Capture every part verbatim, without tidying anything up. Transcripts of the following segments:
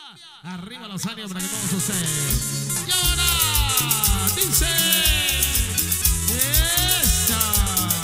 Arriba los ánimos para que todos ustedes. Y ahora dice esa.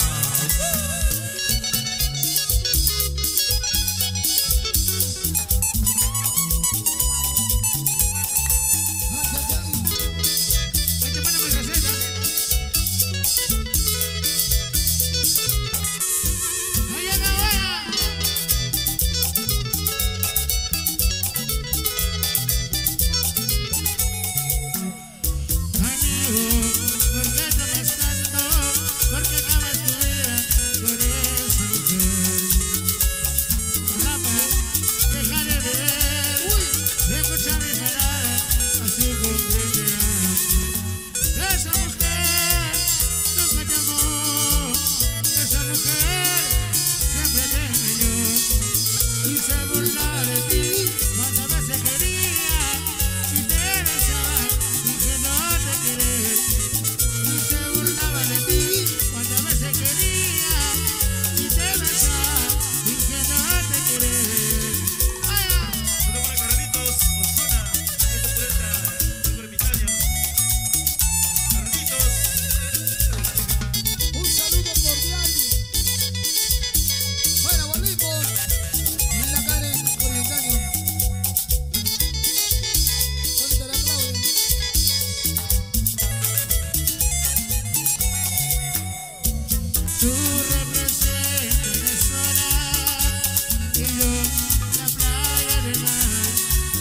Tú representas Venezuela y yo la playa del mar.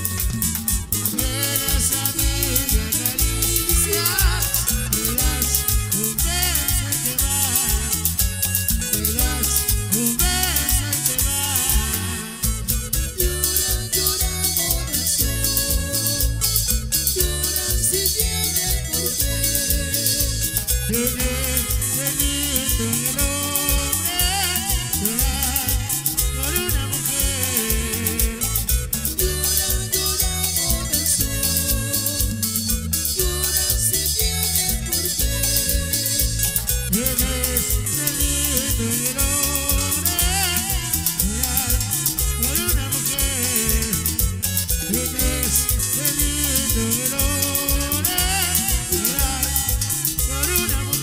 Vienes a mí y acaricias, me das un beso y te vas, me das un beso y te vas. Llora, llora corazón, llora si tienes por qué. Lloré, en el hombre llorar por una mujer. Llora, llora corazón, llora si tienes por qué. Tienes delito en el hombre llorar por una mujer. Tienes delito en el hombre llorar por una mujer.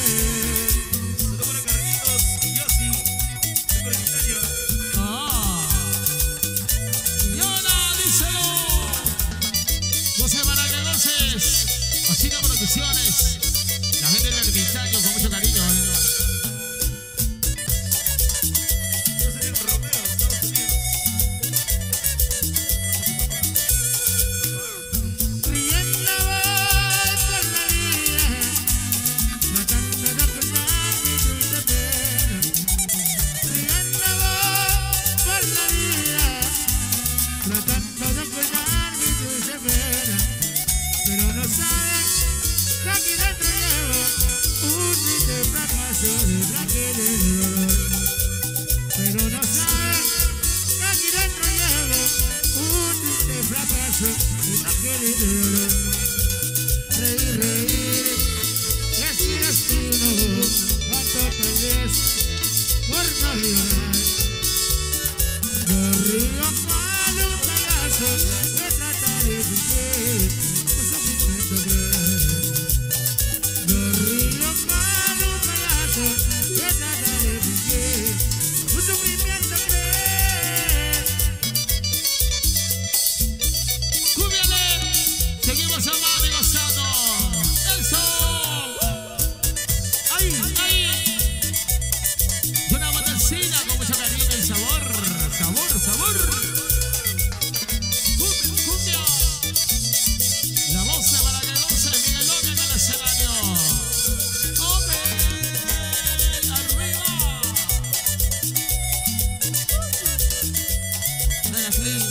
Osina Producciones, la gente del Ermitaño con mucho cariño, ¿eh? Yo soy el Romeo, Estados Unidos. Riendo voy por la vida, tratando de acordar mi triste pena. Riendo voy por la vida, tratando de acordar mi triste pena. Pero no sabes que aquí dentro llevo un triste fracaso de tragedia y de dolor. Pero no sabes que aquí dentro llevo un triste fracaso de tragedia y de dolor. Reír, reír, es mi destino, cuánto pelees por no llorar. Yo río cual un payaso, me trataré de fingir. Yo río para un payaso, yo trataré de fingir un sufrimiento creer. ¡Cúbiale! Seguimos amando y gozando. ¡Eso! ¡Ahí! ¡Ahí! Y una botecina con mucho cariño y sabor. ¡Sabor, sabor! Arriba.